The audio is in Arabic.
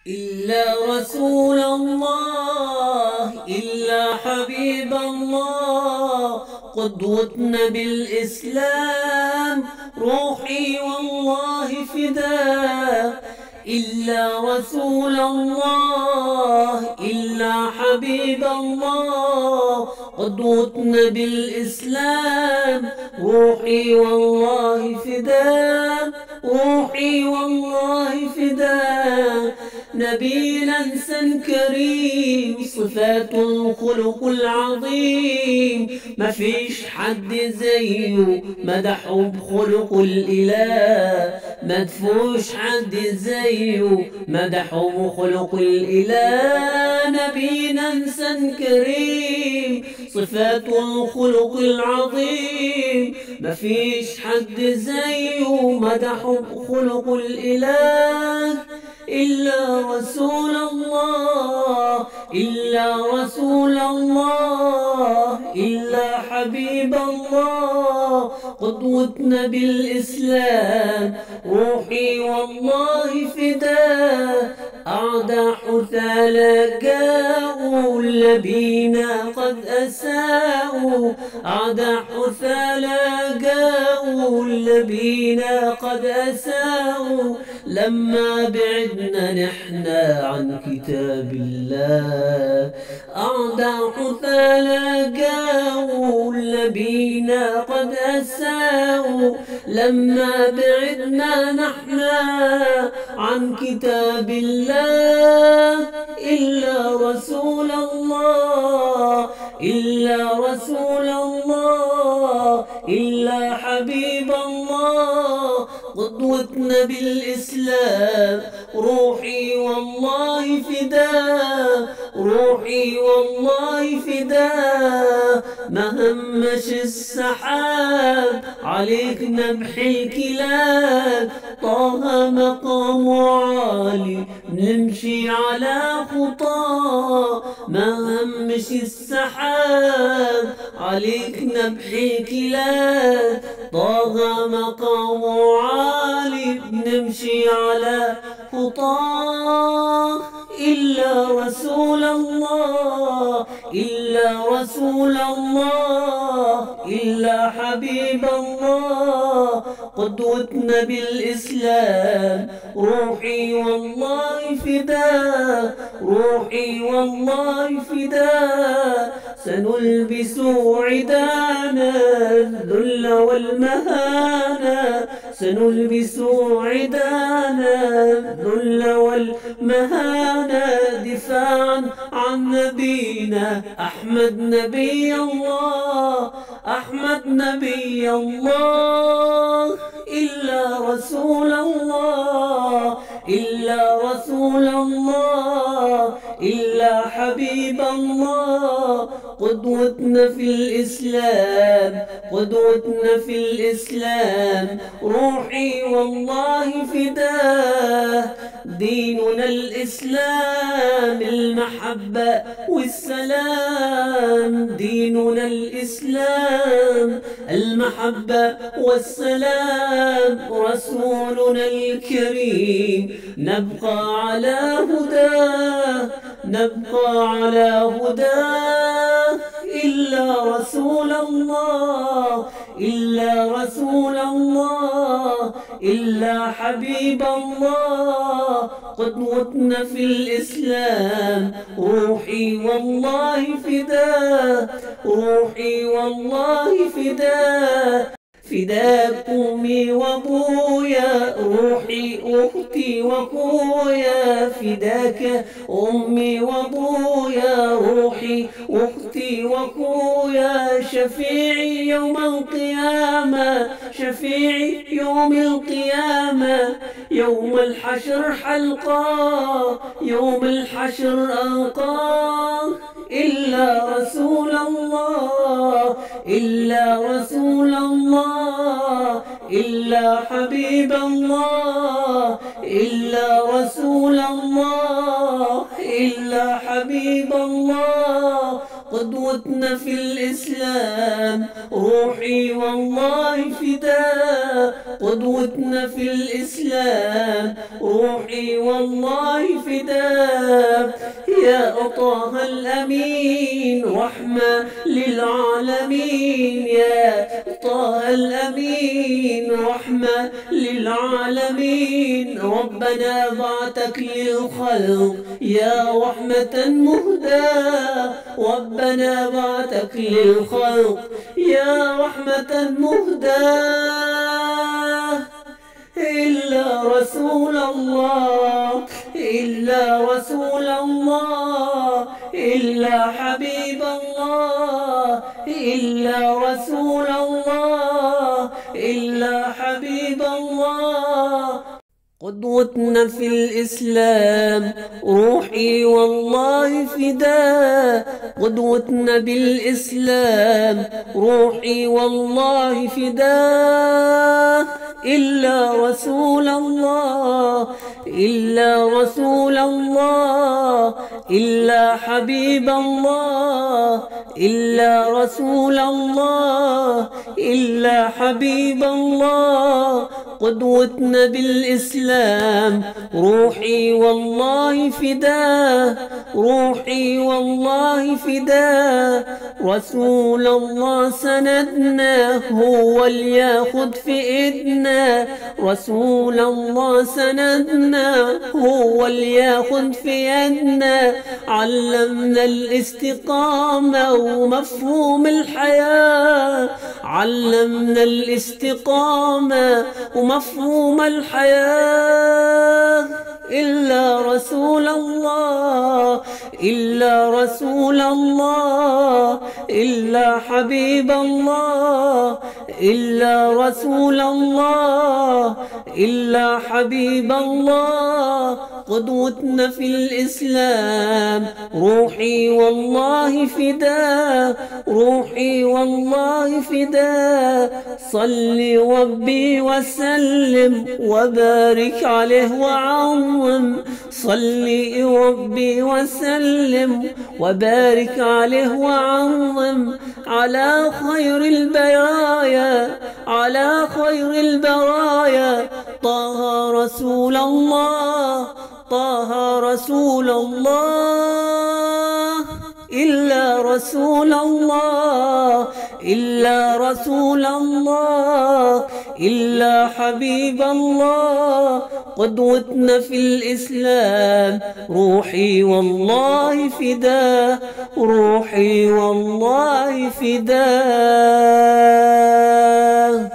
إلا رسول الله، إلا حبيب الله، قدوتنا بالإسلام، روحي والله فداه. إلا رسول الله، إلا حبيب الله، قدوتنا بالإسلام، روحي والله فداه، روحي والله فداه. نبينا إنسان كريم، صفاته الخلق العظيم، ما فيش حد زيه، مدحه بخلق الإله، ما تفوش حد زيه، مدحه بخلق الإله. نبينا إنسان كريم، صفاته الخلق العظيم، ما فيش حد زيه، مدحه بخلق الإله. إلا رسول الله، إلا رسول الله، إلا حبيب الله، قدوتنا بالإسلام، روحي والله فداه. أعدى حثالى جاءوا الذين قد أساءوا، أعدى حثالى جاءوا الذين قد أساءوا، لما بعدنا نحنا عن كتاب الله. أعدى حثالى جاءوا الذين قد أساءوا، لما بعدنا نحنا عن كتاب الله. إلا رسول الله، إلا رسول الله، إلا حبيب الله، قدوتنا بالإسلام، روحي والله فداه، روحي والله فداه. ما همش السحاب عليك نبح الكلاب، طه مقامه عالي نمشي على خطاه. ما همش السحاب عليك نبح الكلاب، طه مقامه عالي نمشي على خطاه. إلا رسول الله، إلا رسول الله، إلا حبيب الله، قدوتنا بالإسلام، روحي والله فداه، روحي والله فداه. سنلبس عدانا الذل والمهانة، سنلبس عدانا الذل والمهانة، دفاعا عن نبينا أحمد نبي الله، أحمد نبي الله. إلا رسول الله، إلا رسول الله، إلا حبيب الله، قدوتنا في الإسلام، قدوتنا في الإسلام، روحي والله فداه. ديننا الإسلام، المحبة والسلام، ديننا الإسلام، المحبة والسلام، رسولنا الكريم، نبقى على هداه، نبقى على هداه. إلا رسول الله، إلا رسول الله، إلا حبيب الله، قدوتنا في الإسلام، روحي والله فداه، روحي والله فداه. فداك أمي وأبويا، روحي أختي وأخويا، فداك أمي وأبويا، روحي أختي وأخويا. شفيعي يوم القيامة، شفيعي يوم القيامة، يوم الحشر حلقاه، يوم الحشر ألقاه. إلا رسول الله، إلا رسول الله، إلا حبيب الله، إلا رسول الله، إلا حبيب الله، قدوتنا في الإسلام، روحي والله فداه. قدوتنا في الإسلام، روحي والله فداه. يا طه الأمين رحمة للعالمين، يا طه الأمين رحمة للعالمين. ربنا بعتك للخلق يا رحمة مهداة، ربنا بعتك للخلق يا رحمة مهداة. إلا رسول الله، إلا رسول الله، إلا حبيب الله، إلا رسول الله، إلا حبيب الله. قدوتنا في الإسلام، روحي والله فداه. قدوتنا بالإسلام، روحي والله فداه. إلا رسول الله، إلا رسول الله، إلا حبيب الله، إلا رسول الله، إلا حبيب الله. قدوتنا بالإسلام، روحي والله فداه، روحي والله فداه. رسول الله سندنا، هو اللي ياخد في إيدنا. رسول الله سندنا، هو اللي ياخد في يدنا. علمنا الاستقامة ومفهوم الحياة، علمنا الاستقامة ومفهوم الحياة. إلا رسول الله، إلا رسول الله، إلا حبيب الله، إلا رسول الله، إلا حبيب الله. قدوتنا في الإسلام، روحي والله فداه، روحي والله فداه. صل ربي وسلم وبارك عليه وعظم، صل ربي وسلم وبارك عليه وعظم. على خير البرايا، على خير البرايا. طه رسول الله، طه رسول الله. إلا رسول الله، إلا رسول الله، إلا حبيب الله. قدوتنا في الإسلام، روحي والله فداه، روحي والله فداه.